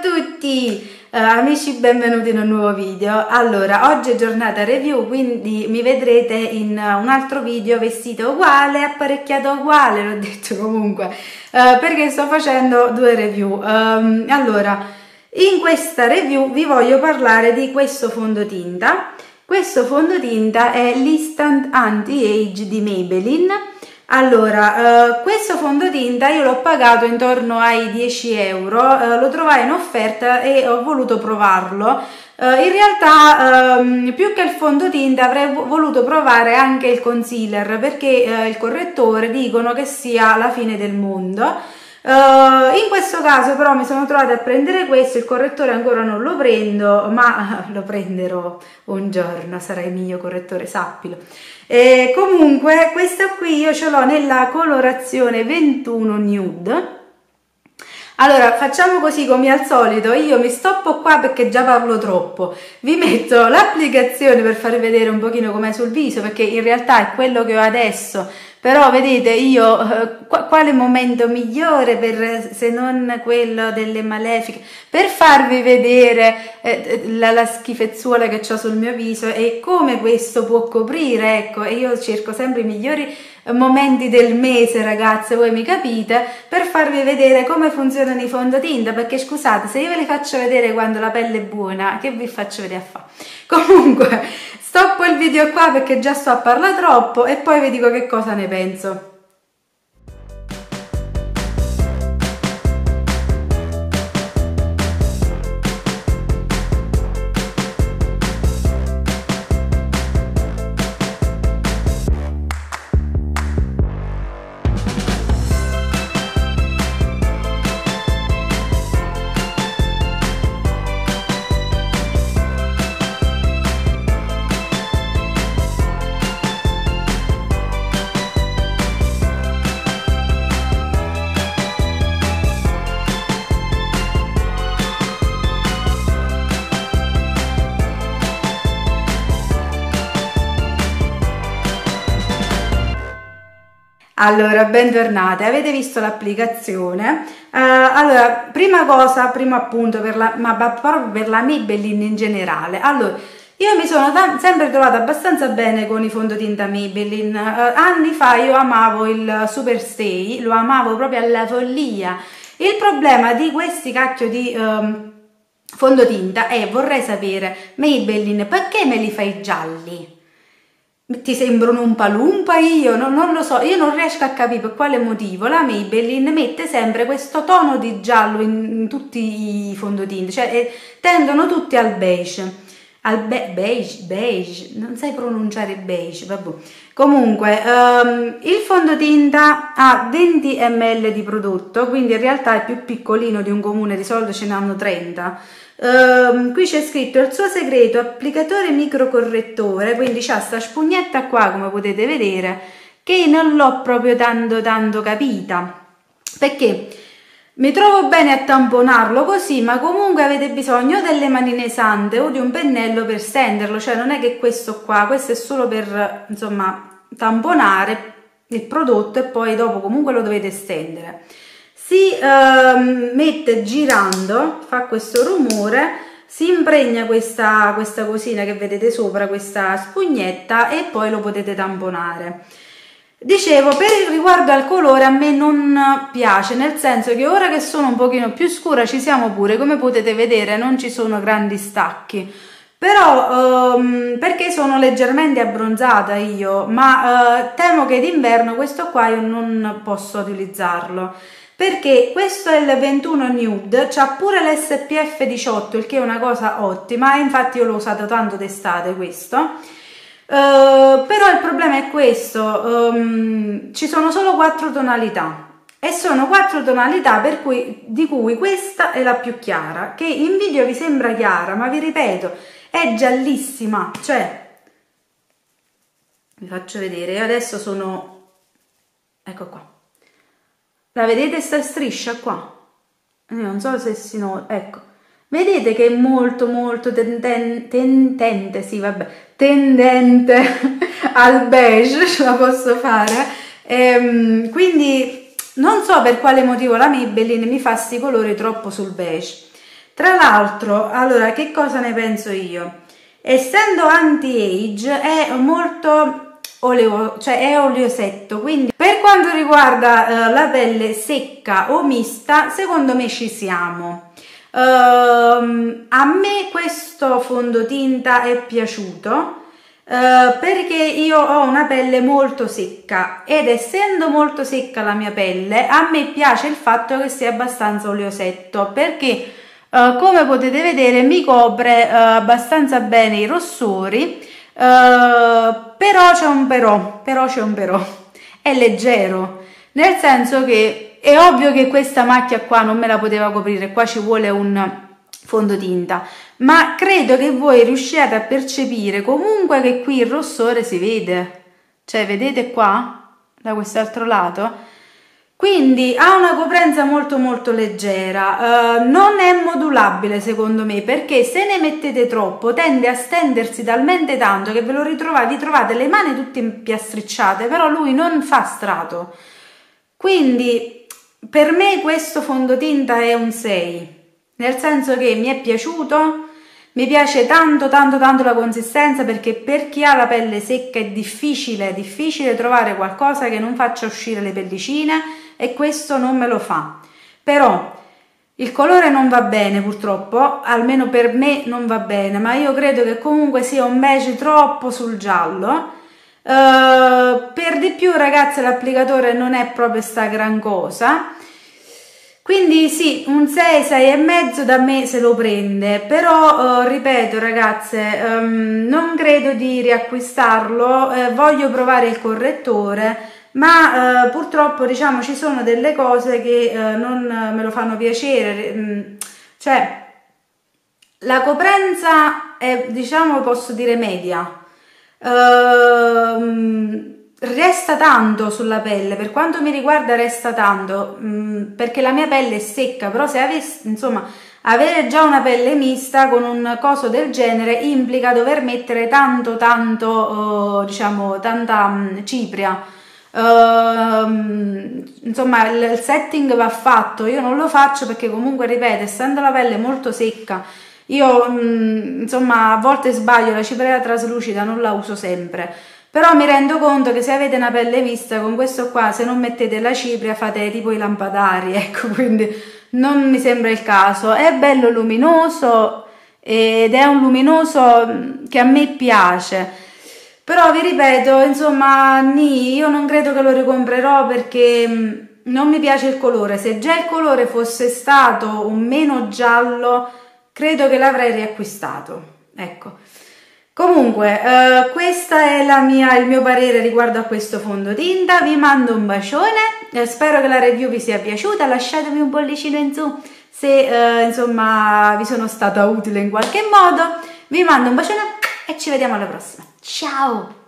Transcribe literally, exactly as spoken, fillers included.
tutti uh, amici, benvenuti in un nuovo video. Allora, oggi è giornata review, quindi mi vedrete in un altro video vestito uguale, apparecchiato uguale, l'ho detto comunque, uh, perché sto facendo due review. Um, allora, in questa review vi voglio parlare di questo fondotinta. Questo fondotinta è l'Instant Anti-Age di Maybelline. Allora, eh, questo fondotinta io l'ho pagato intorno ai dieci euro, eh, lo trovai in offerta e ho voluto provarlo. Eh, in realtà, ehm, più che il fondotinta avrei voluto provare anche il concealer, perché eh, il correttore dicono che sia la fine del mondo. Uh, in questo caso però mi sono trovata a prendere questo, il correttore ancora non lo prendo, ma uh, lo prenderò un giorno, sarà il mio correttore, sappilo. E comunque questo qui io ce l'ho nella colorazione ventuno Nude. Allora, facciamo così come al solito, io mi stoppo qua perché già parlo troppo, vi metto l'applicazione per farvi vedere un pochino com'è sul viso, perché in realtà è quello che ho adesso, però vedete io, eh, quale momento migliore per, se non quello delle malefiche, per farvi vedere eh, la, la schifezzuola che ho sul mio viso e come questo può coprire, ecco, e io cerco sempre i migliori momenti del mese, ragazze, voi mi capite, per farvi vedere come funzionano i fondotinta, perché scusate, se io ve li faccio vedere quando la pelle è buona, che vi faccio vedere a fare? Comunque, stoppo il video qua perché già sto a parlare troppo e poi vi dico che cosa ne penso. Allora, bentornate, avete visto l'applicazione? Uh, allora, prima cosa, primo appunto, per la, ma proprio per la Maybelline in generale. Allora, io mi sono sempre trovata abbastanza bene con i fondotinta Maybelline. Uh, anni fa io amavo il Superstay, lo amavo proprio alla follia. Il problema di questi cacchio di um, fondotinta è, vorrei sapere, Maybelline, perché me li fai gialli? Ti sembrano un palumpa? Io no, non lo so, io non riesco a capire per quale motivo la Maybelline mette sempre questo tono di giallo in, in tutti i fondotinta, cioè eh, tendono tutti al beige, al be beige, beige, non sai pronunciare beige, vabbè. Comunque um, il fondotinta ha venti millilitri di prodotto, quindi in realtà è più piccolino di un comune, di solito ce ne hanno trenta. Uh, qui c'è scritto il suo segreto applicatore microcorrettore, quindi c'ha sta spugnetta qua, come potete vedere, che non l'ho proprio tanto tanto capita, perché mi trovo bene a tamponarlo così, ma comunque avete bisogno delle manine sante o di un pennello per stenderlo, cioè non è che questo qua, questo è solo per, insomma, tamponare il prodotto e poi dopo comunque lo dovete stendere. Si uh, mette girando, fa questo rumore, si impregna questa, questa cosina che vedete sopra, questa spugnetta, e poi lo potete tamponare. Dicevo, per il riguardo al colore a me non piace, nel senso che ora che sono un pochino più scura ci siamo pure, come potete vedere non ci sono grandi stacchi, però um, perché sono leggermente abbronzata io, ma uh, temo che d'inverno questo qua io non posso utilizzarlo, perché questo è il ventuno Nude, c'ha pure l'S P F diciotto, il che è una cosa ottima, e infatti io l'ho usato tanto d'estate questo. Uh, però il problema è questo, um, ci sono solo quattro tonalità e sono quattro tonalità per cui, di cui questa è la più chiara, che in video vi sembra chiara, ma vi ripeto è giallissima, cioè vi faccio vedere, io adesso sono, ecco qua, la vedete sta striscia qua? Io non so se si nota, ecco, vedete che è molto molto tenden tendente, sì vabbè, tendente al beige, ce la posso fare, ehm, quindi non so per quale motivo la Maybelline mi fa sti colori troppo sul beige. Tra l'altro, allora, che cosa ne penso io? Essendo anti-age è molto oleo, cioè è oleosetto, quindi per quanto riguarda eh, la pelle secca o mista, secondo me ci siamo. Uh, a me questo fondotinta è piaciuto uh, perché io ho una pelle molto secca ed essendo molto secca la mia pelle, a me piace il fatto che sia abbastanza oleosetto, perché uh, come potete vedere mi copre uh, abbastanza bene i rossori, uh, però c'è un però, però c'è un però, è leggero, nel senso che è ovvio che questa macchia qua non me la poteva coprire, qua ci vuole un fondotinta, ma credo che voi riusciate a percepire comunque che qui il rossore si vede, cioè vedete qua, da quest'altro lato, quindi ha una coprenza molto molto leggera, uh, non è modulabile secondo me, perché se ne mettete troppo tende a stendersi talmente tanto che ve lo ritrovate, vi trovate le mani tutte impiastricciate, però lui non fa strato, quindi per me questo fondotinta è un sei, nel senso che mi è piaciuto, mi piace tanto tanto tanto la consistenza, perché per chi ha la pelle secca è difficile, è difficile trovare qualcosa che non faccia uscire le pellicine e questo non me lo fa. Però il colore non va bene purtroppo, almeno per me non va bene, ma io credo che comunque sia un beige troppo sul giallo. Uh, per di più ragazze l'applicatore non è proprio sta gran cosa, quindi sì, un sei, sei e mezzo da me se lo prende, però uh, ripeto ragazze, um, non credo di riacquistarlo, eh, voglio provare il correttore, ma uh, purtroppo diciamo ci sono delle cose che uh, non me lo fanno piacere, cioè la coprenza è, diciamo, posso dire media. Uh, resta tanto sulla pelle, per quanto mi riguarda resta tanto, mh, perché la mia pelle è secca, però se avessi, insomma, avere già una pelle mista con un coso del genere implica dover mettere tanto tanto, uh, diciamo, tanta um, cipria, uh, insomma il, il setting va fatto, io non lo faccio perché comunque, ripeto, essendo la pelle molto secca, io mh, insomma a volte sbaglio, la cipria traslucida non la uso sempre, però mi rendo conto che se avete una pelle mista con questo qua, se non mettete la cipria fate tipo i lampadari, ecco, quindi non mi sembra il caso. È bello luminoso ed è un luminoso che a me piace, però vi ripeto, insomma, nì, io non credo che lo ricomprerò perché non mi piace il colore. Se già il colore fosse stato un meno giallo credo che l'avrei riacquistato, ecco. Comunque, eh, questo è la mia, il mio parere riguardo a questo fondotinta. Vi mando un bacione, eh, spero che la review vi sia piaciuta, lasciatemi un pollicino in su se eh, insomma vi sono stata utile in qualche modo. Vi mando un bacione e ci vediamo alla prossima. Ciao!